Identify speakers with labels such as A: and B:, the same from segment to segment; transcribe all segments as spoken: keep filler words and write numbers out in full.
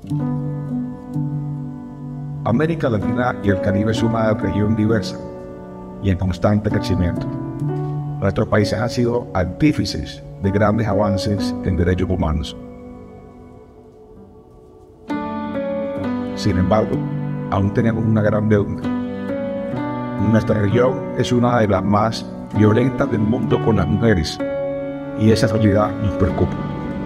A: América Latina y el Caribe es una región diversa y en constante crecimiento. Nuestros países han sido artífices de grandes avances en derechos humanos. Sin embargo, aún tenemos una gran deuda. Nuestra región es una de las más violentas del mundo con las mujeres y esa realidad nos preocupa.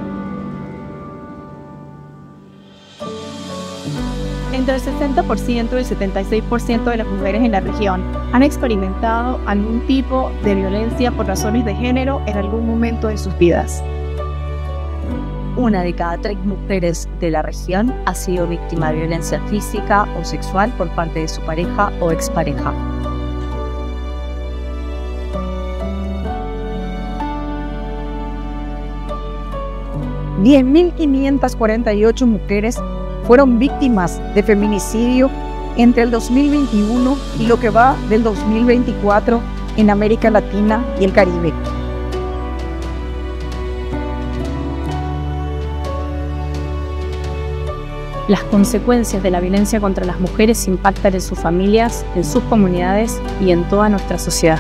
B: Entre el sesenta por ciento y el setenta y seis por ciento de las mujeres en la región han experimentado algún tipo de violencia por razones de género en algún momento de sus vidas.
C: Una de cada tres mujeres de la región ha sido víctima de violencia física o sexual por parte de su pareja o expareja.
D: diez mil quinientas cuarenta y ocho mujeres fueron víctimas de feminicidio entre el dos mil veintiuno y lo que va del dos mil veinticuatro en América Latina y el Caribe.
B: Las consecuencias de la violencia contra las mujeres impactan en sus familias, en sus comunidades y en toda nuestra sociedad.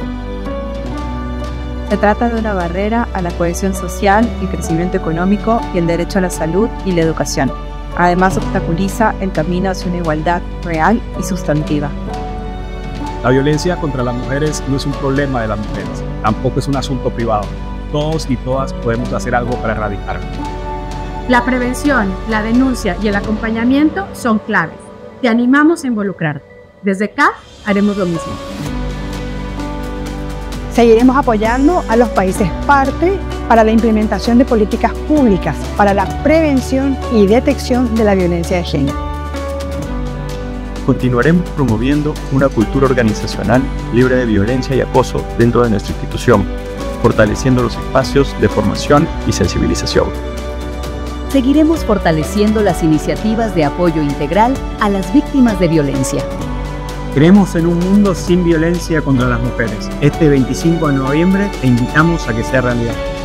C: Se trata de una barrera a la cohesión social, el crecimiento económico y el derecho a la salud y la educación. Además, obstaculiza el camino hacia una igualdad real y sustantiva.
E: La violencia contra las mujeres no es un problema de las mujeres, tampoco es un asunto privado. Todos y todas podemos hacer algo para erradicarlo.
F: La prevención, la denuncia y el acompañamiento son claves. Te animamos a involucrarte. Desde C A F haremos lo mismo.
D: Seguiremos apoyando a los países parte para la implementación de políticas públicas para la prevención y detección de la violencia de género.
G: Continuaremos promoviendo una cultura organizacional libre de violencia y acoso dentro de nuestra institución, fortaleciendo los espacios de formación y sensibilización.
C: Seguiremos fortaleciendo las iniciativas de apoyo integral a las víctimas de violencia.
E: Creemos en un mundo sin violencia contra las mujeres. Este veinticinco de noviembre te invitamos a que sea realidad.